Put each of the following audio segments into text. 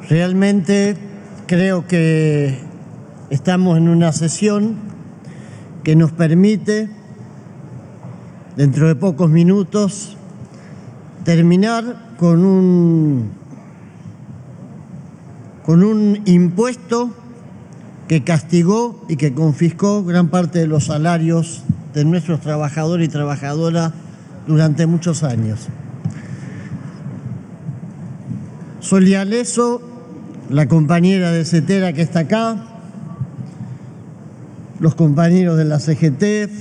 Realmente creo que estamos en una sesión que nos permite, dentro de pocos minutos, terminar con un impuesto que castigó y que confiscó gran parte de los salarios de nuestros trabajadores y trabajadoras durante muchos años. Solia Lesso, la compañera de CETERA que está acá, los compañeros de la CGT,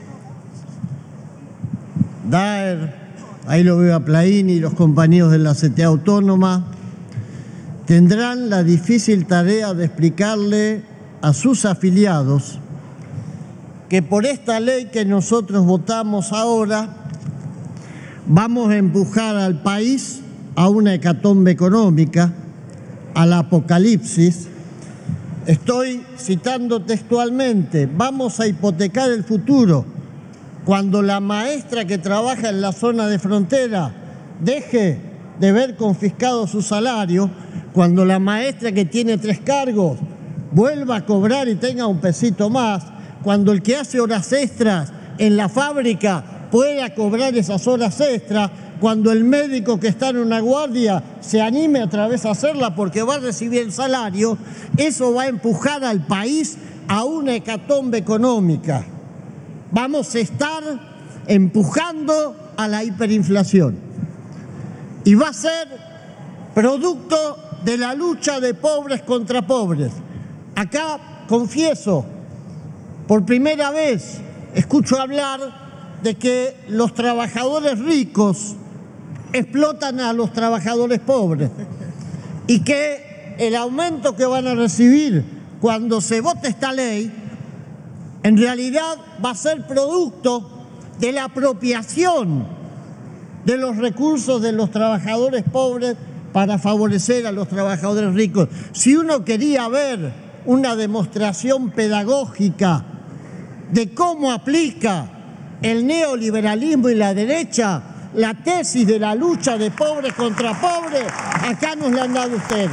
Daer, ahí lo veo a Plaini, los compañeros de la CTA Autónoma, tendrán la difícil tarea de explicarle a sus afiliados que por esta ley que nosotros votamos ahora vamos a empujar al país a una hecatombe económica, al apocalipsis. Estoy citando textualmente: vamos a hipotecar el futuro. Cuando la maestra que trabaja en la zona de frontera deje de ver confiscado su salario, cuando la maestra que tiene 3 cargos vuelva a cobrar y tenga un pesito más, cuando el que hace horas extras en la fábrica pueda cobrar esas horas extras, cuando el médico que está en una guardia se anime otra vez a hacerla porque va a recibir el salario, eso va a empujar al país a una hecatombe económica. Vamos a estar empujando a la hiperinflación. Y va a ser producto de la lucha de pobres contra pobres. Acá, confieso, por primera vez escucho hablar de que los trabajadores ricos explotan a los trabajadores pobres y que el aumento que van a recibir cuando se vote esta ley en realidad va a ser producto de la apropiación de los recursos de los trabajadores pobres para favorecer a los trabajadores ricos. Si uno quería ver una demostración pedagógica de cómo aplica el neoliberalismo y la derecha la tesis de la lucha de pobres contra pobres, acá nos la han dado ustedes.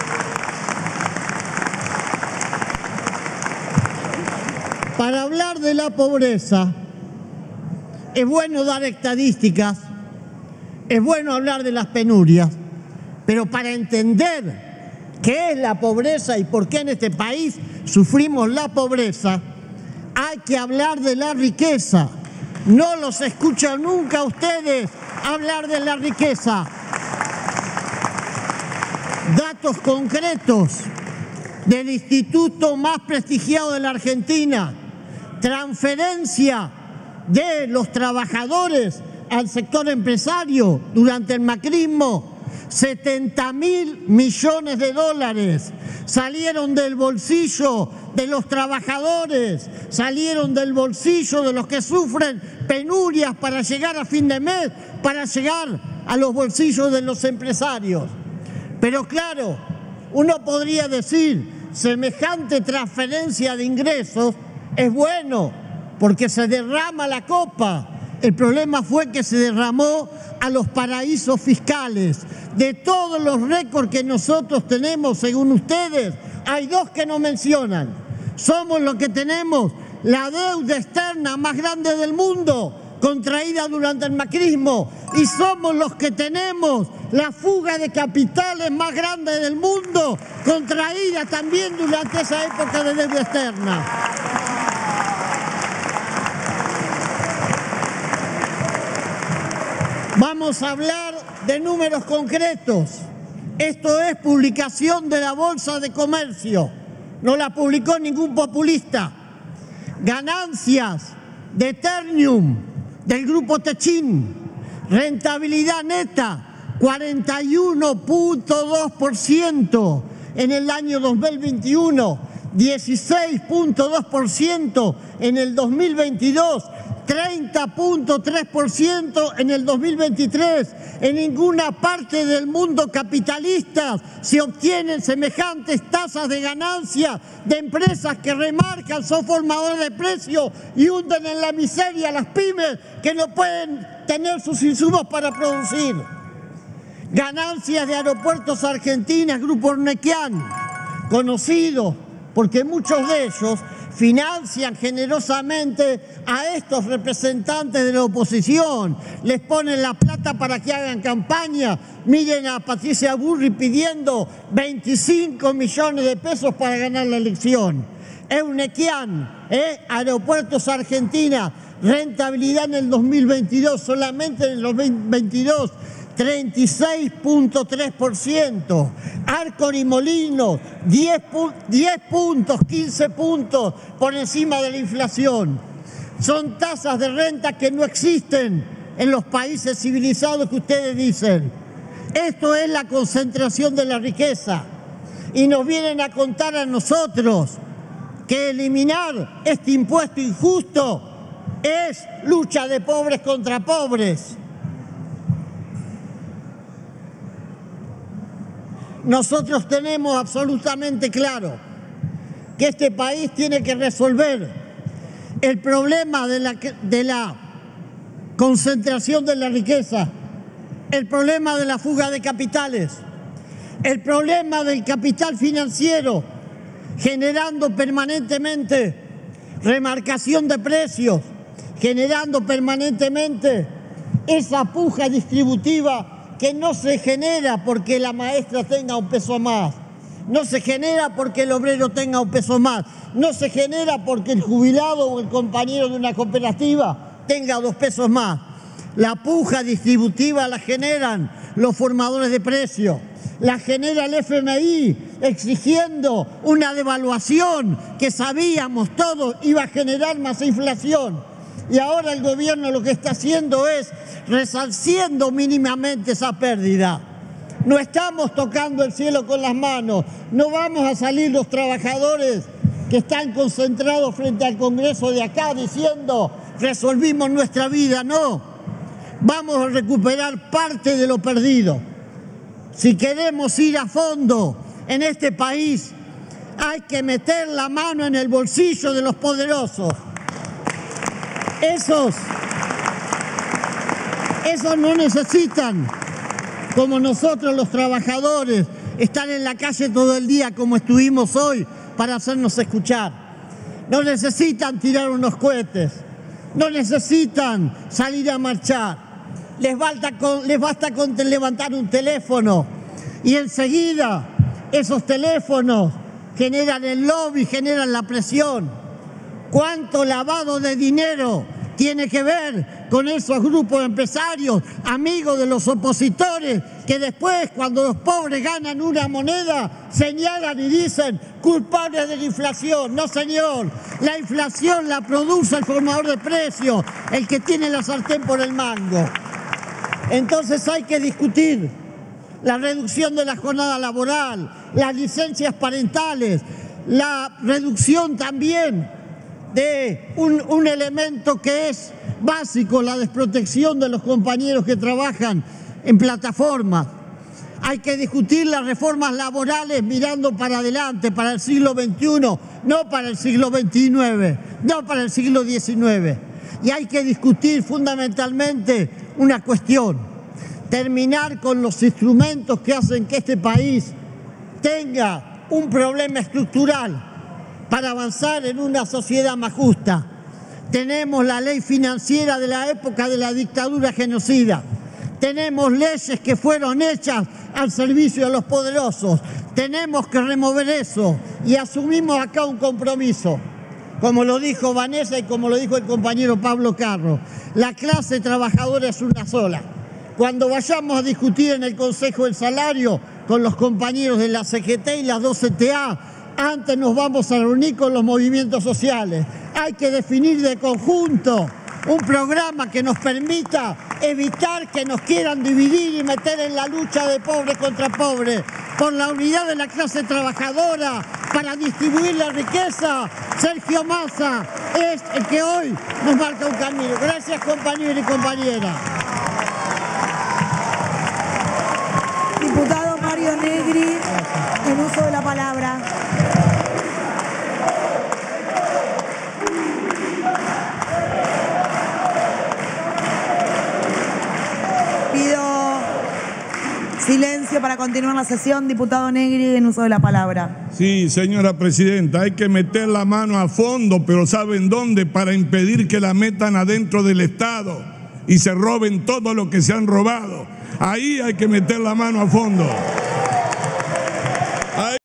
Para hablar de la pobreza, es bueno dar estadísticas, es bueno hablar de las penurias, pero para entender qué es la pobreza y por qué en este país sufrimos la pobreza, hay que hablar de la riqueza. No los escuchan nunca ustedes hablar de la riqueza. Datos concretos del instituto más prestigiado de la Argentina: transferencia de los trabajadores al sector empresario durante el macrismo, 70.000 millones de dólares salieron del bolsillo de los trabajadores, salieron del bolsillo de los que sufren penurias para llegar a fin de mes, para llegar a los bolsillos de los empresarios. Pero claro, uno podría decir, semejante transferencia de ingresos es bueno porque se derrama la copa. El problema fue que se derramó a los paraísos fiscales. De todos los récords que nosotros tenemos, según ustedes, hay 2 que no mencionan. Somos los que tenemos la deuda externa más grande del mundo, contraída durante el macrismo, y somos los que tenemos la fuga de capitales más grande del mundo, contraída también durante esa época de deuda externa. Vamos a hablar de números concretos. Esto es publicación de la Bolsa de Comercio. No la publicó ningún populista. Ganancias de Ternium, del grupo Techin. Rentabilidad neta, 41.2% en el año 2021. 16.2% en el 2022. 30.3% en el 2023. En ninguna parte del mundo capitalista se obtienen semejantes tasas de ganancia de empresas que remarcan, son formadores de precios y hunden en la miseria a las pymes que no pueden tener sus insumos para producir. Ganancias de Aeropuertos Argentinos, Grupo Ornequian, conocido porque muchos de ellos financian generosamente a estos representantes de la oposición, les ponen la plata para que hagan campaña. Miren a Patricia Burri pidiendo 25 millones de pesos para ganar la elección. Ornequian, Aeropuertos Argentina, rentabilidad en el 2022, solamente en el 2022, 36.3%. Arcor y Molinos, 10 puntos, 15 puntos por encima de la inflación. Son tasas de renta que no existen en los países civilizados que ustedes dicen. Esto es la concentración de la riqueza. Y nos vienen a contar a nosotros que eliminar este impuesto injusto es lucha de pobres contra pobres. Nosotros tenemos absolutamente claro que este país tiene que resolver el problema de la concentración de la riqueza, el problema de la fuga de capitales, el problema del capital financiero, generando permanentemente remarcación de precios, generando permanentemente esa puja distributiva que no se genera porque la maestra tenga un peso más, no se genera porque el obrero tenga un peso más, no se genera porque el jubilado o el compañero de una cooperativa tenga 2 pesos más. La puja distributiva la generan los formadores de precios, la genera el FMI exigiendo una devaluación que sabíamos todos iba a generar más inflación. Y ahora el gobierno lo que está haciendo es resarciendo mínimamente esa pérdida. No estamos tocando el cielo con las manos, no vamos a salir los trabajadores que están concentrados frente al Congreso de acá diciendo resolvimos nuestra vida, no. Vamos a recuperar parte de lo perdido. Si queremos ir a fondo en este país, hay que meter la mano en el bolsillo de los poderosos. Esos no necesitan, como nosotros los trabajadores, estar en la calle todo el día como estuvimos hoy para hacernos escuchar. No necesitan tirar unos cohetes, no necesitan salir a marchar. Les basta con levantar un teléfono y enseguida esos teléfonos generan el lobby, generan la presión. ¿Cuánto lavado de dinero tiene que ver con esos grupos de empresarios, amigos de los opositores, que después, cuando los pobres ganan una moneda, señalan y dicen culpables de la inflación? No, señor, la inflación la produce el formador de precios, el que tiene la sartén por el mango. Entonces hay que discutir la reducción de la jornada laboral, las licencias parentales, la reducción también de un elemento que es básico, la desprotección de los compañeros que trabajan en plataformas. Hay que discutir las reformas laborales mirando para adelante, para el siglo XXI, no para el siglo XIX, no para el siglo XIX. Y hay que discutir fundamentalmente una cuestión: terminar con los instrumentos que hacen que este país tenga un problema estructural para avanzar en una sociedad más justa. Tenemos la ley financiera de la época de la dictadura genocida. Tenemos leyes que fueron hechas al servicio de los poderosos. Tenemos que remover eso y asumimos acá un compromiso. Como lo dijo Vanessa y como lo dijo el compañero Pablo Carro, la clase trabajadora es una sola. Cuando vayamos a discutir en el Consejo el salario con los compañeros de la CGT y las 2 CTA, antes nos vamos a reunir con los movimientos sociales. Hay que definir de conjunto un programa que nos permita evitar que nos quieran dividir y meter en la lucha de pobre contra pobre, por la unidad de la clase trabajadora, para distribuir la riqueza. Sergio Massa es el que hoy nos marca un camino. Gracias, compañeros y compañeras. Diputado Mario Negri, en uso de la palabra. Silencio para continuar la sesión. Diputado Negri, en uso de la palabra. Sí, señora presidenta, hay que meter la mano a fondo, pero ¿saben dónde? Para impedir que la metan adentro del Estado y se roben todo lo que se han robado. Ahí hay que meter la mano a fondo.